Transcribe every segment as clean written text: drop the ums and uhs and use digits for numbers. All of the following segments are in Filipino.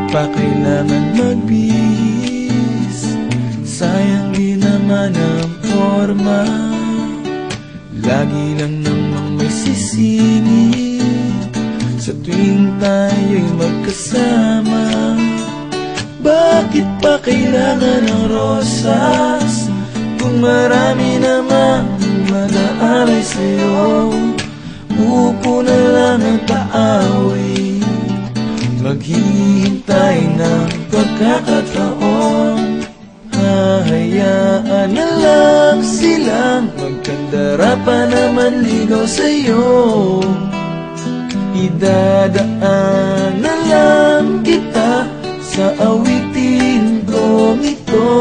pa kailangan magbihis? Sayang di naman ang forma, lagi lang namang may sisingit sa tuwing tayo'y magkasama. Bakit pa kailangan ng rosas kung marami namang mag-aalay sa'yo? Upo na lang ang paaway, maghihintay ng pagkakataon. Hahayaan na lang silang magkandara pa naman ligaw sa'yo. Idadaan na lang kita sa awitin kong ito,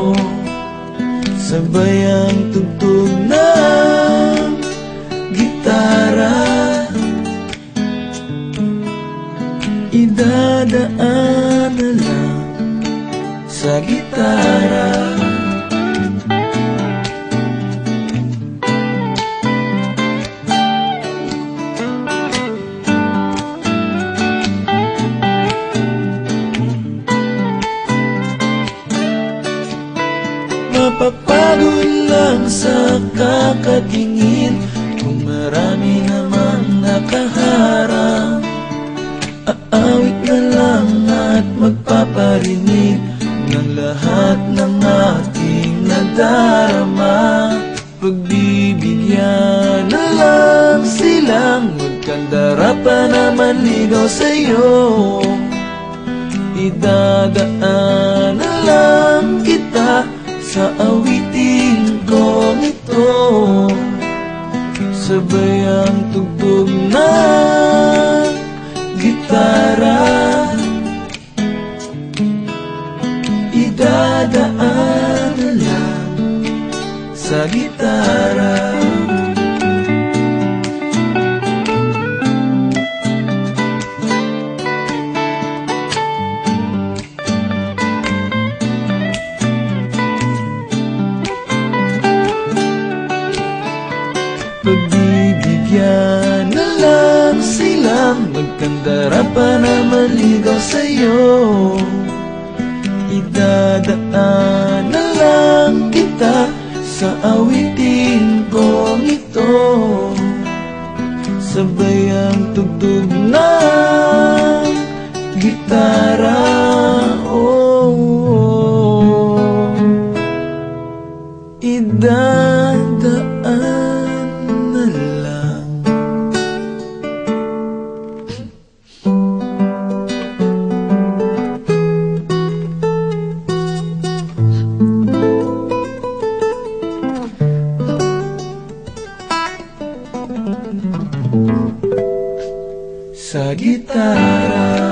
sabay ang tugtog ng gitara. Idadaan na lang sa gitara. Mapapagod lang sa kakatingin kung marami namang nakaharang. Aawit na lang at magpaparinig ng lahat ng ating nadarama. Pagbibigyan na lang silang magkandara pa naman ligaw sa'yo. Idadaan na lang kita sa awitin kong ito, sabay ang tugtog ng gitara. Idadaan na lang sa gitara. Pagbibigyan na lang silang magkandara pa naman ligaw sa'yo. Idadaan na lang kita sa awitin kong ito, sabay ang tugtog ng gitara. Oh, oh. Idadaan sa gitara.